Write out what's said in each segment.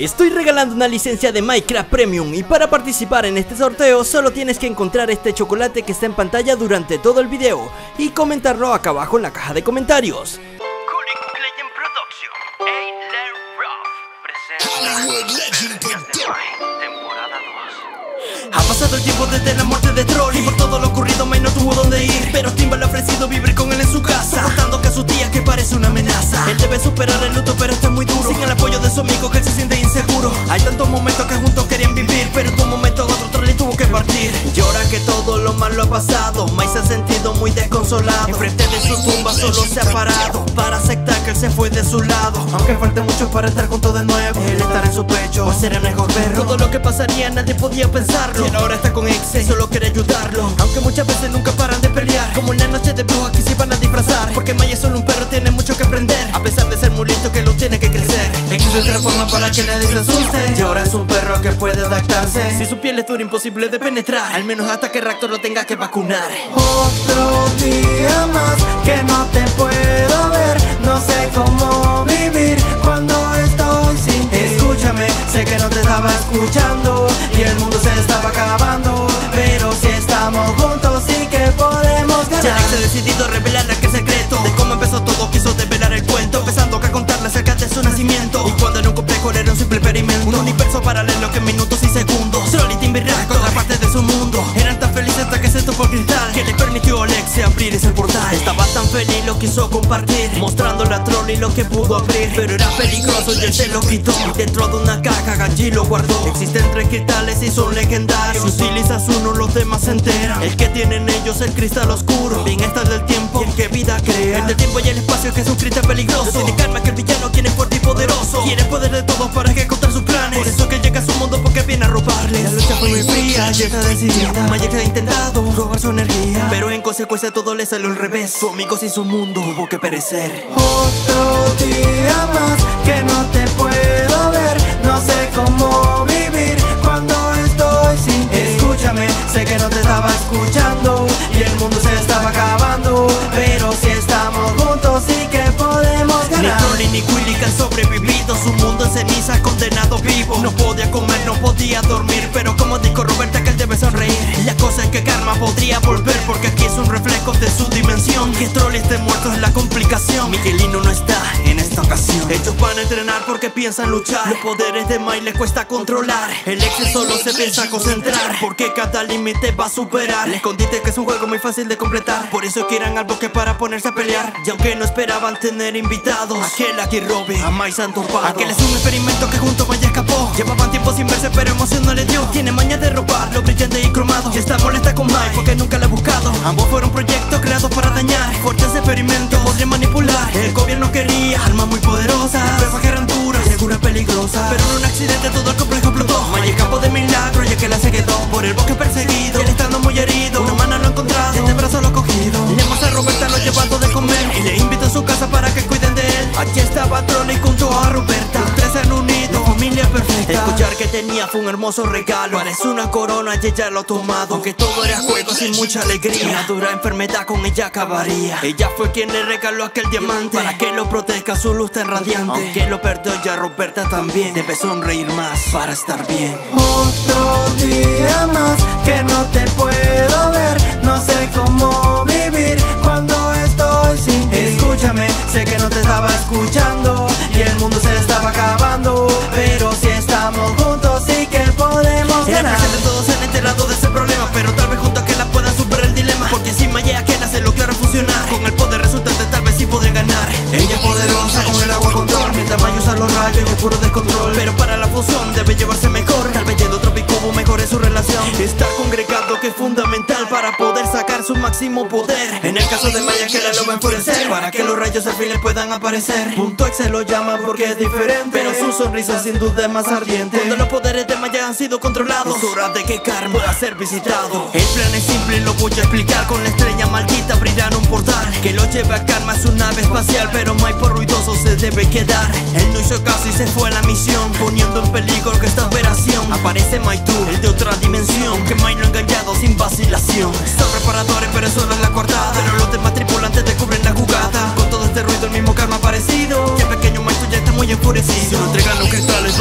Estoy regalando una licencia de Minecraft Premium y para participar en este sorteo solo tienes que encontrar este chocolate que está en pantalla durante todo el video y comentarlo acá abajo en la caja de comentarios. Ha pasado el tiempo desde la muerte de Troll y por todo lo ocurrido Mike no tuvo dónde ir, pero Timba le ha ofrecido vivir con él en su casa, contando que a su tía que parece una amenaza. Él debe superar el luto pero está muy duro, sin el apoyo de su amigo que él se siente inseguro. Hay tantos momentos que juntos querían vivir, pero en un momento otro Troll tuvo que partir. Y ahora que todo lo malo ha pasado, Mike se ha sentido muy desconsolado. Enfrente de su tumba solo se ha parado para aceptar que él se fue de su lado. Aunque falte mucho para estar juntos de nuevo, él estará en su pecho, o será mejor verlo. Todo lo que pasaría nadie podía pensarlo. Y ahora está con ex y solo quiere ayudarlo, aunque muchas veces nunca paran de pelear. Como en la noche de bruja que se van a disfrazar, porque Mike es solo un perro, tiene mucho que aprender, a pesar de ser muy listo que lo tiene que crecer. Existe otra forma para que nadie se asuste, y ahora es un perro que puede adaptarse. Si su piel es dura, imposible de penetrar, al menos hasta que Raptor lo tenga que vacunar. Otro día más que no te puedo ver, no sé cómo vivir cuando estoy sin ti. Escúchame, sé que no te estaba escuchando y el mundo se estaba acabando, pero si estamos juntos sí que podemos ganar. Ya se ha decidido revelar aquel secreto de cómo empezó todo, quiso develar el cuento, empezando a contarle acerca de su nacimiento y cuando en un complejo era un simple experimento, un universo paralelo que en minutos y segundos Troll y Timba y Raptor, otra parte de su mundo, eran tan felices hasta que se topó el cristal que le permitió a Alex abrir ese portal. Estaba tan feliz, lo quiso compartir, mostrándole a Troll y lo que pudo abrir, pero era peligroso y él se lo quitó. Dentro de una caja Ganji lo guardó. Existen 3 cristales y son legendarios, si utilizas uno los demás se enteran. El que tienen ellos el cristal oscuro, bien está el del tiempo y el que vida crea. El del tiempo y el espacio que es un cristal peligroso, tiene calma que el villano quien es fuerte y poderoso, quiere poder de todos para ejecutar sus planes, por eso que llega a su mundo porque viene a robarles. La lucha fue muy fría, ya está decidida, Mike ha intentado robar su energía, pero en consecuencia todo le salió al revés, su amigo sin su mundo tuvo que perecer. Otro día más que no te puedo ver, no sé cómo vivir cuando estoy sin ti. Escúchame, sé que no te estaba escuchando y el mundo se estaba acabando, pero si estamos juntos sí que podemos ganar. Ni Troll ni Willy que han sobrevivido, su mundo en ceniza condenado vivo. No podía comer, no podía dormir, pero como dijo Roberta que él debe sonreír. La cosa es que Karma podría volver, porque aquí es un reflejo de su dimensión. Que Troll esté muerto es la complicación, Miguelino no está en esta ocasión. Ellos van a entrenar porque piensan luchar, los poderes de Mike le cuesta controlar. El ex solo se piensa concentrar, porque cada límite va a superar. El escondite que es un juego muy fácil de completar, por eso quieran al bosque para ponerse a pelear. Y aunque no esperaban tener invitados, aquel aquí Robin, a Mike se han topado. Aquel es un experimento que junto Mike escapó, llevaban tiempo sin verse pero emoción no le dio. Tiene maña de robar lo brillante y cromado, y está molesta con Mike porque nunca la ha buscado. Ambos fueron proyectos creados para dañar, fuertes experimentos podrían manipular. El gobierno quería armas muy poderosas, pruebas que eran duras, seguras peligrosas, pero en un accidente todo el complejo explotó. Mike escapó de milagro y es que la se quedó por el bosque perseguido, él estando muy herido, una mano lo ha encontrado, este brazo lo ha cogido. Le muestra a Roberta lo llevado de comer y le invita a su casa para que cuiden de él. Aquí estaba Troll y junto a Roberta, los 3 se han unido, familia perfecta. Escuchar que tenía fue un hermoso regalo, parece una corona y ella lo ha tomado, aunque todo era juego sin mucha alegría. Una dura enfermedad con ella acabaría, ella fue quien le regaló aquel diamante para que lo proteja, su luz tan radiante. Aunque lo perdió ya Roberta también debe sonreír más para estar bien. Otro día más que no te puedo ver, no sé cómo vivir cuando estoy sin ti. Escúchame, sé que no te estaba escuchando y el mundo se estaba acabando, pero si estamos juntos sí que podemos En el ganar. presente todos se han enterado de ese problema, pero tal vez juntos que la puedan superar el dilema, porque si Maya y aquel se lo quieren fusionar, con el poder resultante tal vez sí podrán ganar. Ella es poderosa con el agua control, mientras Maya usa los rayos y es puro descontrol, Pero para la fusión debe llevarse mejor, tal vez yendo otro picubo mejore su relación. Estar congregado que es fundamental para poder sacar su máximo poder. En el caso de Maya que la lo va a enfurecer, para que los rayos al fin le puedan aparecer. Punto X se lo llama porque es diferente, pero su sonrisa sin duda es más ardiente. Cuando los poderes de Maya han sido controlados, es hora de que Karma pueda ser visitado. El plan es simple y lo voy a explicar, con la estrella maldita abrirán un portal que lo lleva a Karma a su nave espacial, pero Mike por ruidoso se debe quedar. Él no hizo caso y se fue a la misión, poniendo en peligro que esta operación. Aparece Mike Two, el de otra dimensión, que Mike lo ha engañado sin vacilación. Son reparadores pero solo es la coartada, pero los demás tripulantes descubren la jugada. Con todo este ruido el mismo Karma ha aparecido, y el pequeño Mike Two ya está muy enfurecido. Si no entregan los cristales van a perder.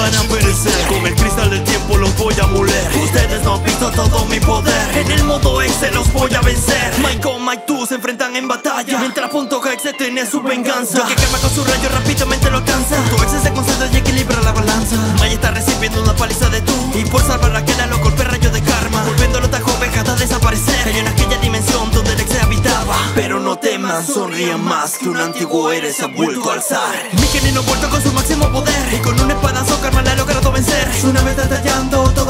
amanecer. Con el cristal del tiempo los voy a moler. Ustedes no han visto todo mi poder. En el modo X los voy a vencer. Mike con Mike 2 se enfrentan en batalla, mientras Punto X tiene su venganza. Yo que Karma con su rayo rápidamente lo alcanza. Tu ex se concentra y equilibra la balanza. Mike está recibiendo una paliza de tú, y por salvar a Kena lo golpea el rayo de karma, volviéndolo tan joven hasta desaparecer. Cayó en aquella dimensión donde el ex se habitaba. Pero no teman, sonrían más, que un antiguo héroe se ha vuelto a alzar. Mi genio vuelto con su máximo poder, y con un espadazo Karma le ha logrado vencer. Su nave está estallando, todo